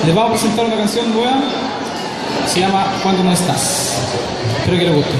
Les vamos a presentar una canción nueva, se llama Cuando no estás. Espero que les guste.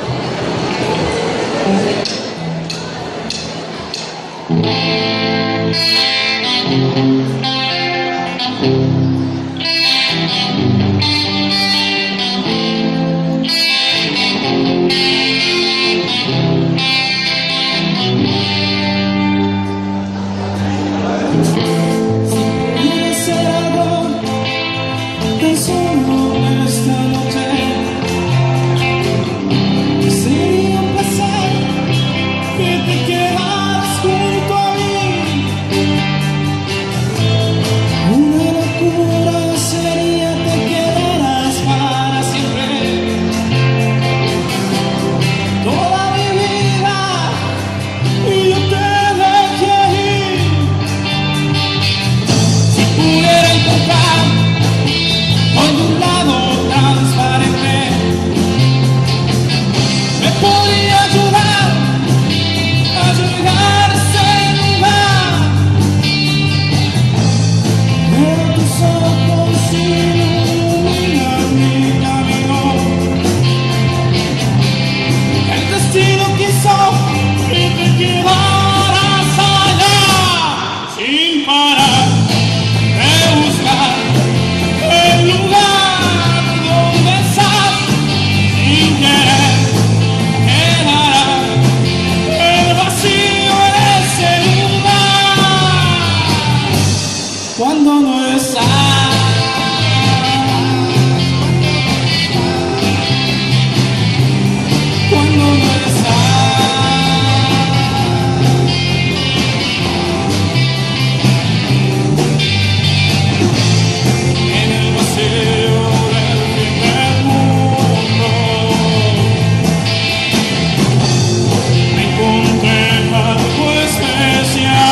Cuando no estás, cuando no en el vacío del fin del mundo, me encontré algo especial.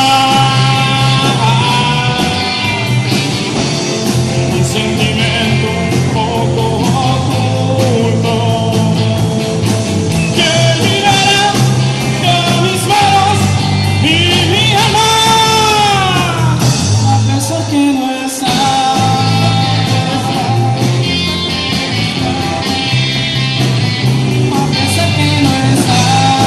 Sentimiento un poco oculto que mirará a mis manos y mi alma, a pesar que no está, a pesar que no está.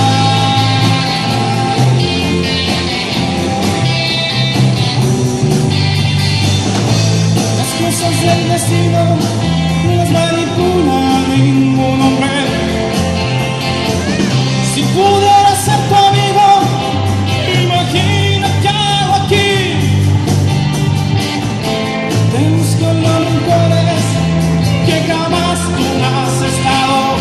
Las cosas del destino no las manipula ningún hombre. Si pudiera ser tu amigo, imagina que hago aquí. Te busco en los rincones que jamás tú has estado,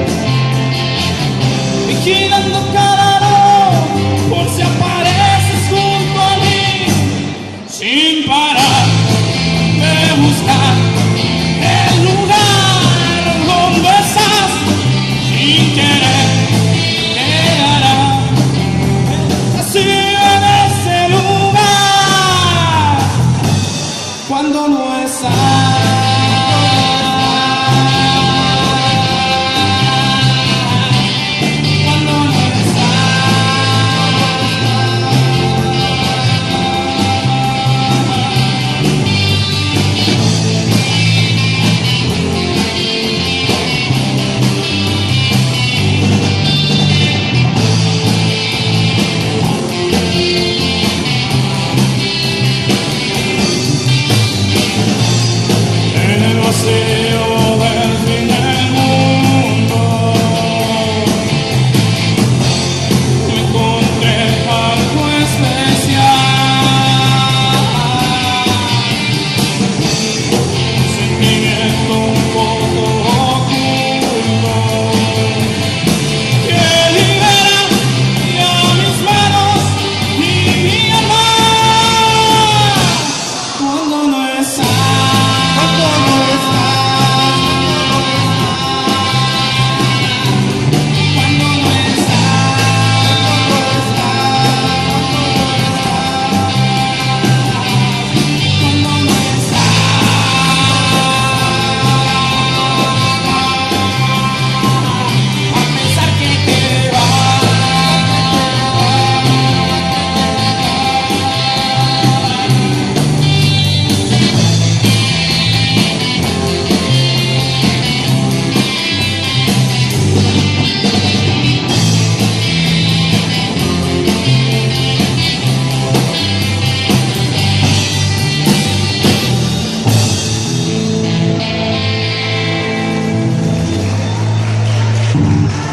vigilando cada no por si apareces junto a mí, sin parar de buscar el lugar donde estás, sin querer quedará así en ese lugar cuando no estás.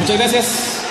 Muchas gracias.